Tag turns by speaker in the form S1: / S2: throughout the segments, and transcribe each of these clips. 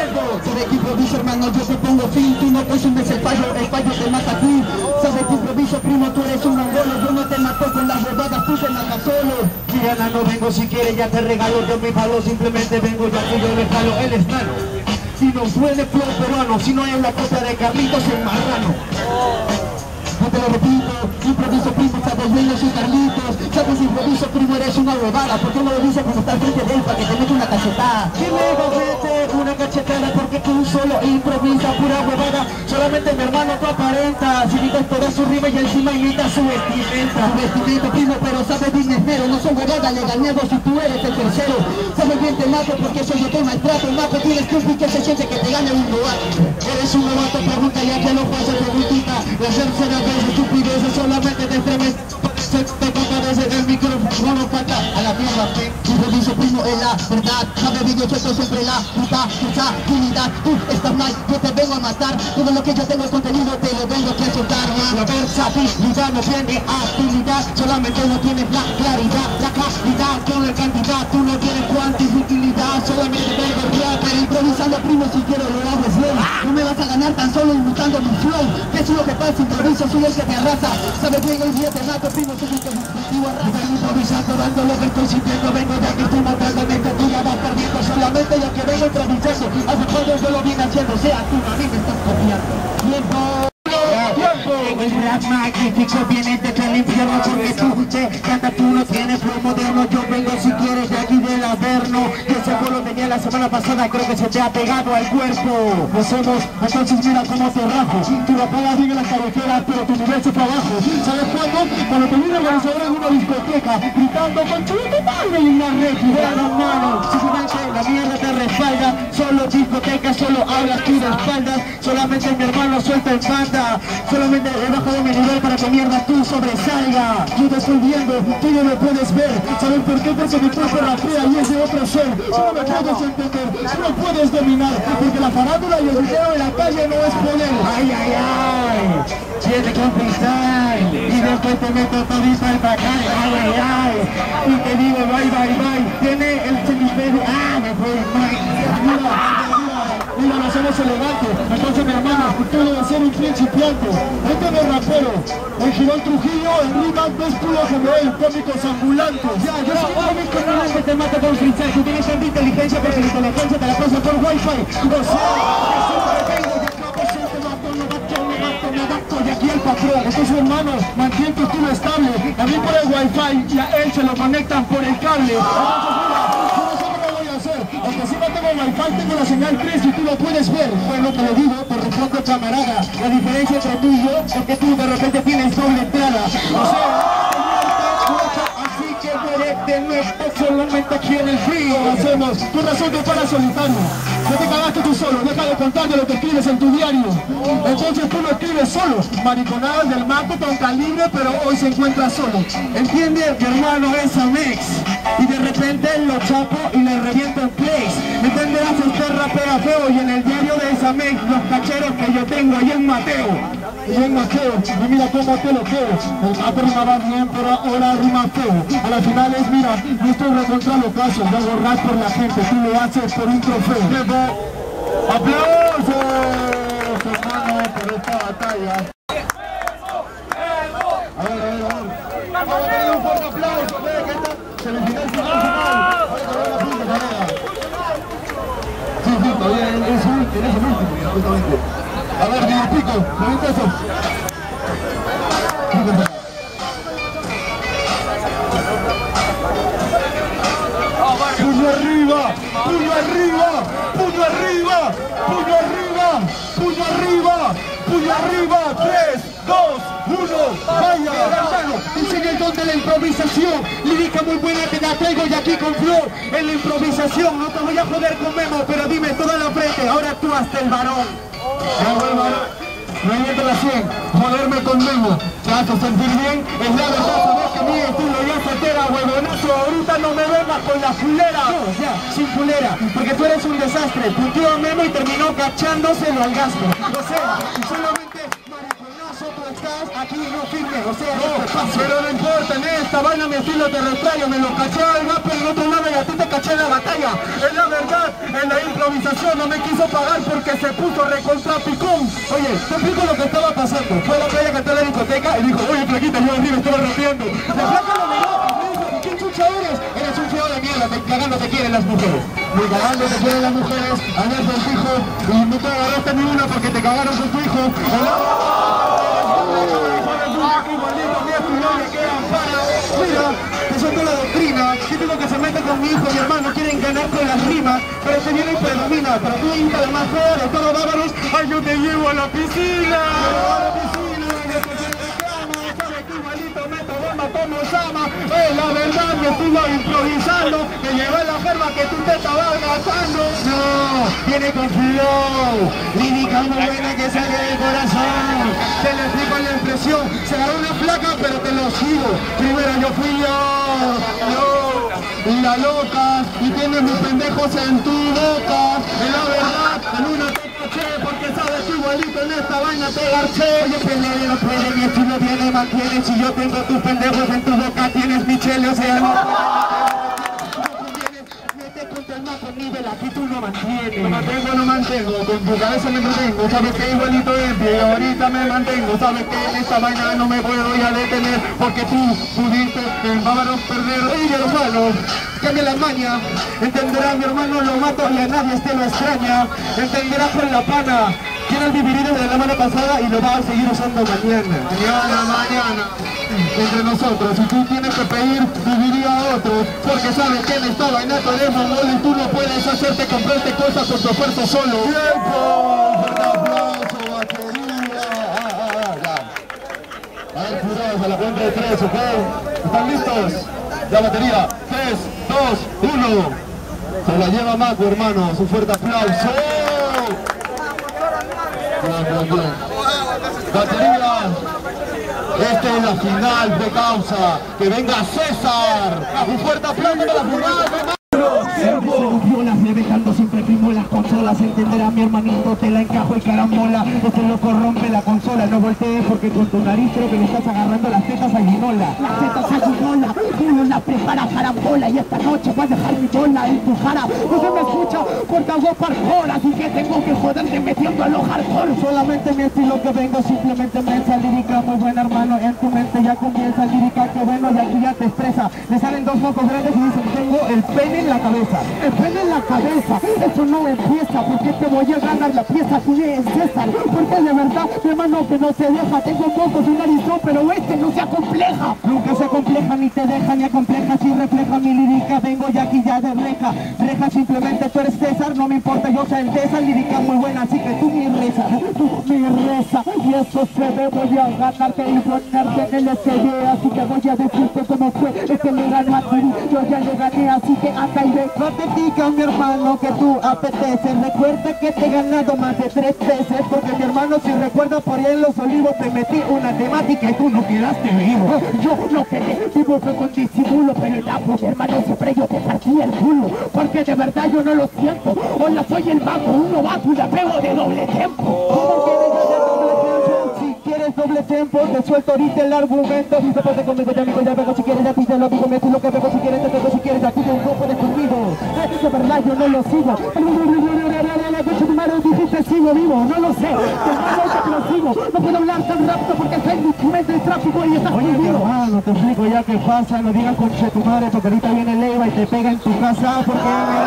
S1: Sabe que improviso, hermano, yo te pongo fin. Tú no consumes el fallo te mata a ti. Sabe que improviso, primo, tú eres un mongolo. Yo no te mato con las huevadas, tú te matas solo.
S2: Diana, no vengo, si quieres ya te regalo. Yo mi palo, simplemente vengo ya que yo le jalo. Él es nano. Si no suene flow peruano, si no hay la copia de Carlitos el marrano.
S1: No te lo repito, improviso, primo, sabes bien, yo soy Carlitos. Sabes, improviso, primo, eres una huevada. ¿Por qué no lo dices cuando está al frente de él para que te mete una cachetada?
S2: Y luego vete una cachetada porque tú solo improvisas pura huevada. Solamente mi hermano tú aparentas. Si dices toda su rima y encima imita su vestimenta.
S1: Su vestimenta, primo, pero sabes bien esmero. No son huevadas, le gané si tú eres el tercero. Sabes bien te mato porque soy yo te maltrato. Mato, tienes que un que se siente que te gane un novato. Eres un novato, pregunta ya que lo paso, preguntita. La tercera vez estupideces solamente te estremes. Te comparece el micrófono falta a la mierda. Improviso, primo, es la verdad. Sabe bien, yo suelto siempre la puta unidad. Tú estás mal, yo te vengo a matar. Todo lo que yo tengo el contenido te lo vengo a soltar.
S2: La versatilidad no tiene actividad, solamente no tienes la claridad, la calidad con la cantidad, tú no tienes cuantificidad, solamente vengo real.
S1: Pero improvisando, primo, si quiero lo haces bien. No me vas a ganar tan solo imitando mi flow. ¿Qué es lo que pasa? Improviso, soy el que te arrasa. Sabe bien, hoy día te mato, primo, soy el que distintivo arrasa.
S2: Improvisando, dando lo que estoy sintiendo, vengo ya que estoy matando, tú ya vas perdiendo, solamente yo que vengo improvisando. Hace cuando yo lo vine haciendo, sea tú a mí me estás copiando. ¡Tiempo! El rap magnífico viene desde el infierno porque tú te canta, tú no tienes flow moderno. Yo vengo si quieres de aquí del Averno, que ese vuelo tenía la semana pasada, creo que se te ha pegado al cuerpo. Lo hacemos, entonces mira cómo te rajo. Tú la pagas bien en la carretera, pero tu nivel se fue abajo. ¿Sabes cuándo? Cuando te viene con el en una discoteca, gritando con tu madre y una réplica, hermano. Simplemente la mierda te respalda, solo discoteca, solo hablas tú de espaldas. Solamente mi hermano suelta en banda, solamente debajo de mi nivel para que mierda tú sobresalga. Yo te estoy viendo, tú no me puedes ver. ¿Sabes por qué? Porque mi cuerpo rapea y es de otro ser. Tú no me puedes entender, tú no puedes dominar, porque la farándula y el video en la calle no es poder. Ay, ay, ay, tiene que conquistar y después te meto todito al bacán. Ay, ay, ay, y te digo bye, bye, bye. Tiene el semiferio, me fue mal. Mira, no somos elegantes, entonces mi hermano, tú debes ser un principiante. Este no es rapero, el Girón Trujillo, el rima, ves tú lo que veo, cómicos ambulantes. Ya, yo soy un cómico ambulante, te mata con freestyle. Tú tienes tanta inteligencia porque la inteligencia te la pasa por wifi. O sea, me adapto de aquí al patrón. Entonces hermano, mantén tu estilo estable. A mí por el wifi y a él se lo conectan por el cable. Aunque si no tengo wifi, tengo la señal 3 y tú lo puedes ver. Bueno, te lo digo, te respondo camarada. La diferencia entre tú y yo es que tú de repente tienes doble entrada. O sea, así que muere de nuevo solamente aquí en el frío. Lo hacemos, tu razón te para solitario. No te cagaste tú solo, deja de contar de lo que escribes en tu diario. Entonces tú lo escribes solo. Mariconadas del mato con calibre, pero hoy se encuentra solo. ¿Entiendes? Mi hermano es Amex. Y de repente lo chapo y le reviento en place. ¿Entenderás? Usted rapea feo y en el diario de Samex los cacheros que yo tengo ahí en Mateo. Y en Mateo, y mira cómo te lo creo. El mato rimaba bien, pero ahora rima feo. A las finales, mira, yo estoy recontra los casos. Yo hago rap por la gente, tú lo haces por un trofeo. ¡Aplausos, hermano, por esta batalla! A ver. Vamos a tener un fuerte aplauso, semifinal, final. Sí, todavía es el último, justamente. A ver, Guillermo Pico, ¿me eso? Puño arriba, puño arriba, puño arriba, puño arriba, puño arriba, puño arriba, 3, 2, 1, vaya. Hermano, enseña el don de la improvisación, lírica muy buena te la traigo y aquí con flow. En la improvisación, no te voy a joder con Memo, pero dime toda la frente, ahora tú hasta el varón. Movimiento la 100, joderme con Memo, te hace sentir bien, es la verdad, sabes que mi estilo ya se entera, huevonazo, ahorita no me vengas con la fulera, no, ya, sin fulera, porque tú eres un desastre, punteó a Memo y terminó cachándoselo al gasto, o sea, solamente mariconazo eso tú estás aquí no firme, o sea, no, pero no importa, en esta vaina mi estilo te retrayo, me lo caché al rap en el otro lado y a ti te caché en la batalla. Es la verdad, en la improvisación no me quiso pagar porque se puso recontra picón. Oye, te explico lo que estaba pasando. Fue a la playa que está en la discoteca y dijo, oye, flaquita, yo arriba estaba rapeando. La flaca lo miró y me dijo, ¿quién chucha eres? Eres un feo de mierda, cagando te quieren las mujeres. Muy cagando te quieren las mujeres, ayer con tu hijo, y no te agarraste ni una porque te cagaron con tu hijo. Mira, que son de la doctrina, típico que se mete con mi hijo y mi hermano, quieren ganar con las rimas, pero se viene y predomina, pero tú hija de más fea de todos bárbaros, ay yo te llevo a la piscina. Como Sama, la verdad me estuvo improvisando, me llevé la germa que tú te estabas gastando. No, viene con flow, lírica muy buena que sale del corazón. Te le explico la expresión, se agarró una flaca pero te lo sigo. Primero yo fui yo, la loca, y tienes mis pendejos en tu boca. Es la verdad, en una te caché, porque sabes que igualito en esta vaina te garché. Oye, pelea no puede, mi estilo viene, mantiene, si yo tengo tus pendejos en tu boca, tienes mi chele, o sea, no aquí tú no mantienes. No mantengo, con tu cabeza me mantengo. Sabes que igualito es, y ahorita me mantengo. Sabes que en esta vaina no me puedo ya detener, porque tú pudiste en bávaros perder. Oye, hermano, cambia la maña. Entenderás, mi hermano, lo mato y a nadie te lo extraña. Entenderás con la pana. Tienes vivido de la mano pasada y lo vas a seguir usando mañana. Mañana. Entre nosotros, si tú tienes que pedir, viviría a otros, porque sabes que en esta vaina tú eres mamón y tú no puedes hacerte comprarte cosas por tu esfuerzo solo. ¡Tiempo! ¡Un aplauso, batería! Ya. A ver, jurados, a la cuenta de 3, ¿ok? ¿Están listos? La batería, 3, 2, 1. Se la lleva Macu, hermanos, un fuerte aplauso. Bien. Batería. Esta es la final de causa. Que venga César. Un fuerte aplauso para la final. Siempre se violas, reventando siempre primo las consolas. Entenderá mi hermanito, te la encajo y carambola. Este loco rompe la consola, no voltees porque con tu nariz creo que le estás agarrando las tetas a Ginola. Las tetas a Ginola, uno la prepara carambola. Y esta noche vas a dejar mi bola en tu cara. No se me escucha porque hago parkour, así que tengo que joderte metiendo a los hardcore. Solamente mi estilo que vengo, simplemente mensa lírica. Muy buena, hermano, en tu mente ya comienza lírica. Que bueno, y aquí ya te expresa. Le salen dos mocos grandes y dicen, tengo el pene en la cabeza. El pene en la cabeza, eso no empieza, porque te voy a ganar la pieza. ¿Quién es César? Porque de verdad, mi hermano, que no se deja. Tengo mocos y un narizón, pero este no se acompleja. Nunca se acompleja, ni te deja, ni acompleja. Si refleja mi lírica, vengo ya aquí ya de reja. Reja, simplemente tú eres César, no me importa, yo soy el César. Lírica muy buena, así que tú mi reza, y eso se ve, voy a ganarte y ponerte en el SD. Así que voy a decirte cómo fue, que le ganó a ti, yo ya le gané, así que anda y ve. No te diga, mi hermano, que tú apeteces. Recuerda que te he ganado más de 3 veces, porque mi hermano, si recuerda, por ahí en Los Olivos te metí una temática y tú no quedaste vivo. Yo no quedé vivo, fue con disimulo, pero el apo, mi hermano, siempre yo te partí el culo, porque de verdad yo no lo siento. Hola, soy el mago, un novato y la pego de doble tempo. ¿Cómo quieres hacer doble tempo? Si quieres doble tempo, te suelto ahorita el argumento. Si te pasa conmigo, ya amigo, ya vengo. Si quieres, a ti te lo digo, me lo que vengo. Si quieres, te pego, si quieres, aquí te un poco de conmigo. De verdad yo no lo sigo. Dijiste sigo vivo, no lo sé. Lo sigo. No puedo hablar tan rápido porque estoy en mi mente el tráfico y estás conmigo. Hermano, te explico ya qué pasa. No digas conche tu madre porque ahorita viene Leiva y te pega en tu casa. Porque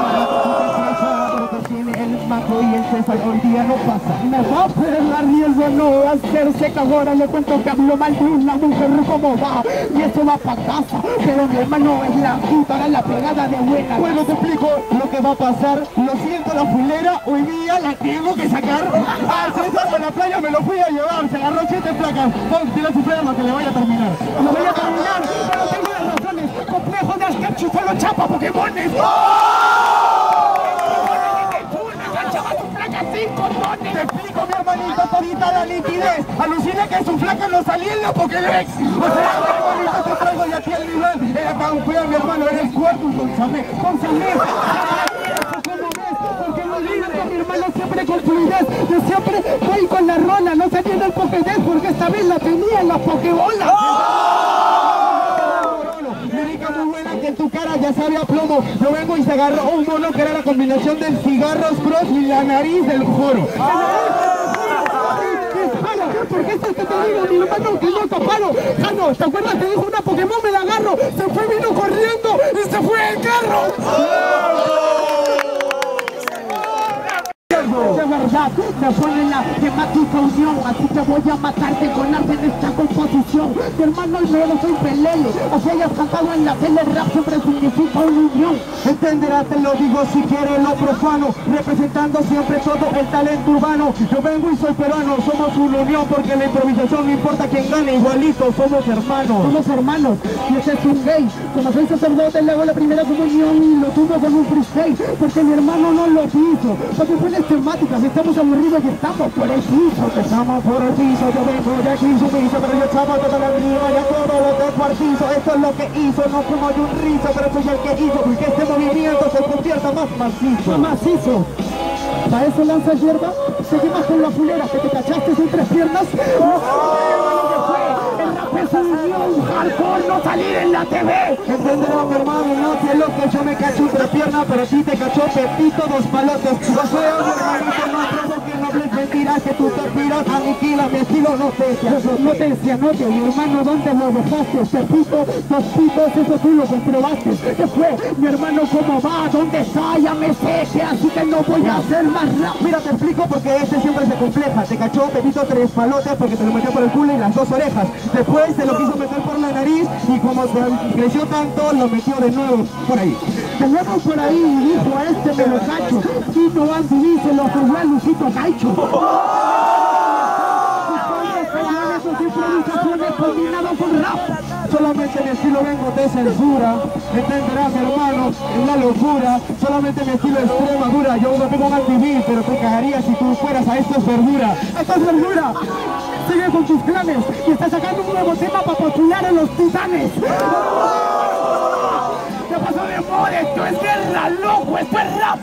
S2: tiene el Maco y el César hoy día no pasa. Me va a perder riesgo, no va a hacerse cagora. Le cuento que hablo mal de una mujer como va. Y eso va para casa. Pero mi hermano es la puta, ahora la pegada de buena. Bueno, te explico lo que va a pasar. Lo siento, la fulera, hoy día la tengo que sacar. Al César de la playa me lo fui a llevar. Se agarró 7 placas. Tira su flema que le vaya a terminar. Lo voy a terminar, pero tengo las razones. Complejo de Askerchu solo chapa Pokémones. Te explico, mi hermanito, todita la nitidez. Alucina que su flaca no salía en la Pokédex. O sea, hermanito, te traigo de aquí al nivel. Cuida, mi hermano, eres cuarto con Samé. Porque no olvides que mi hermano siempre con fluidez. Yo siempre voy con la rola, no se tiene el Pokédex porque esta esta vez la tenía en las pokebolas. Lírica muy buena que en tu cara ya sabe a plomo. Yo vengo y se agarró un mono que era la combinación del cigarros bros y la nariz del joro. ¿Por qué es que te digo, mi hermano, que no taparo? Jano, ¿te acuerdas que dijo una Pokémon? Me la agarro, se fue, vino corriendo y se fue el carro. De verdad, me pone la temática unión, así te voy a matarte con arte en esta composición. Mi hermano el mero soy pelele, así hayas cantado en la tele, el rap siempre significa una unión. Entenderás, te lo digo si quieres lo profano, representando siempre todo el talento urbano. Yo vengo y soy peruano, somos una unión, porque la improvisación no importa quién gane, igualito somos hermanos. Somos hermanos, y ese es un gay. Como soy sacerdote, le hago la primera comunión y lo tuvo con un freestyle, porque mi hermano no lo hizo. Porque fue temáticas, estamos aburridos y estamos por el piso. Estamos por el piso, yo vengo de aquí sumiso, pero yo estaba toda la vida, ya todo lo descuartizo. Esto es lo que hizo, no como yo un rizo, pero soy el que hizo que este movimiento se convierta más macizo. Macizo. ¿Para eso lanzas hierba? Seguimos con la fulera, que te cachaste en 3 piernas. El rap es un hardcore, no salir en la TV. Entenderás, mi hermano, no sé lo que yo me cacho entre piernas, pero sí te cachó Pepito 2 palotes. Yo soy mi hermanito, no provoque nobles mentiras, que tú te tiras, aniquila mi estilo, no te cianote, mi hermano, ¿dónde lo dejaste? Pepito 2 pitos, eso tú lo comprobaste. ¿Qué fue? Mi hermano, ¿cómo va? ¿Dónde está? Ya me sé, así que no voy a hacer más rap. Mira, te explico porque este siempre se compleja. Te cachó Pepito 3 palotes porque te lo metió por el culo y las 2 orejas. Después se lo quiso meter por la nariz y como creció tanto, lo metió de nuevo por ahí. De nuevo por ahí y dijo, a este me lo cacho. Tito Andy dice, lo jugó a Luisito Caicho. Improvisaciones combinado con rap. Solamente mi estilo vengo de censura. Entenderás, hermano, en la locura. Solamente mi estilo es Extremadura. Yo no tengo un antivil, pero te cagaría si tú fueras a Esto es Verdura. ¡Esto es Verdura! Sigue con tus planes y está sacando un nuevo tema para postular en los Titanes. ¿Qué pasó de moda? Esto es guerra, loco, esto es rap.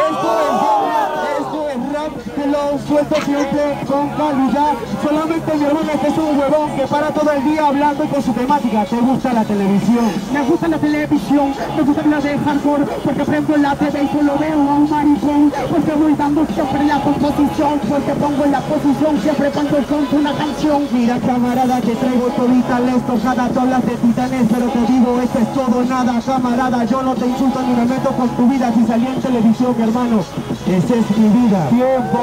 S2: Esto es rap, que lo suelto siempre con calidad. Solamente mi hermano, este es un huevón que para todo el día hablando y con su temática. ¿Te gusta la televisión? Me gusta la televisión, me gusta la de hardcore, porque prendo la TV y solo veo a un maricón, porque voy dando siempre la composición, porque pongo en la posición siempre cuando canto una canción. Mira, camarada, que traigo todita la estocada, tú hablas de Titanes, pero te digo, esto es todo nada, camarada. Yo no te insulto ni me meto con tu vida. Si salí en televisión, mi hermano, esa es mi vida. ¡Tiempo!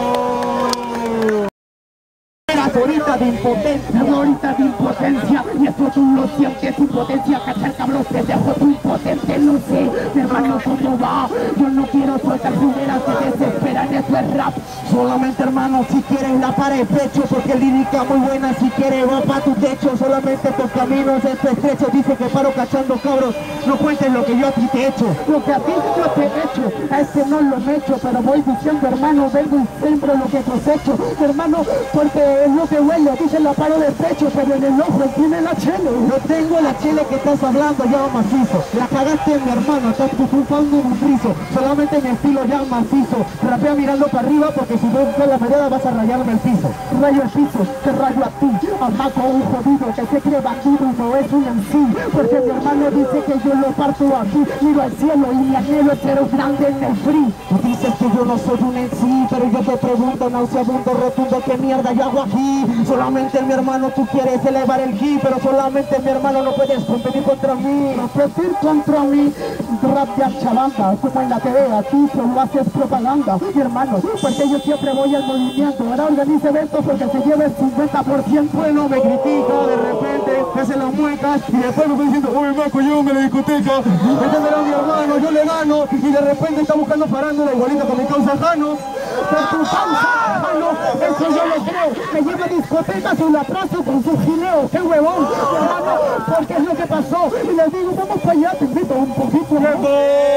S2: Ahorita de impotencia, ahorita de impotencia, y eso tú lo sientes, impotencia, cachar cabrón, te dejo tu impotente, no sé, mi hermano, ¿cómo va? Yo no quiero soltar primeras que desesperan, eso es rap. Solamente, hermano, si quieres la pared pecho, porque lírica muy buena, si quieres va pa' tu techo, solamente por caminos estrecho, dice que paro cachando cabros, no cuentes lo que yo a ti te he hecho. Lo que a ti yo te he hecho, a este no lo me echo, pero voy diciendo, hermano, vengo y siembro lo que cosecho, hermano, porque es lo que huele, dice la paro de pecho, pero en el ojo tiene la chele. No tengo la chele que estás hablando, ya macizo. La cagaste, mi hermano, estás culpando en un friso. Solamente mi estilo ya macizo. Rapea mirando para arriba porque si no con la mirada vas a rayarme el piso. Rayo el piso, te rayo a ti. Amaco un jodido que se cree bandido y no es un MC. Porque mi hermano dice que yo lo parto aquí. Miro al cielo y mi anhelo es ser grande en el free. Tú dices que yo no soy un MC, pero yo te pregunto, nauseabundo, rotundo, ¿qué mierda yo hago aquí? Solamente mi hermano tú quieres elevar el ki, pero solamente mi hermano no puedes competir contra mí. Competir contra mí, rap de chavanga, como en la TV, aquí solo haces propaganda. Mi hermano, porque yo siempre voy al movimiento, ahora organizo eventos porque se lleva el 50%. Bueno, me critica de repente, me hace las muecas y después me voy diciendo, uy, maco, yo en la discoteca. Entenderá mi hermano, yo le gano y de repente está buscando farándula igualita con mi causa Jano. Por tu causa, Jano, eso yo lo creo. Me lleva a discotecas y lo atraso con su gineo. ¡Qué huevón! Hermano, porque es lo que pasó. Y les digo, vamos para allá, te invito un poquito.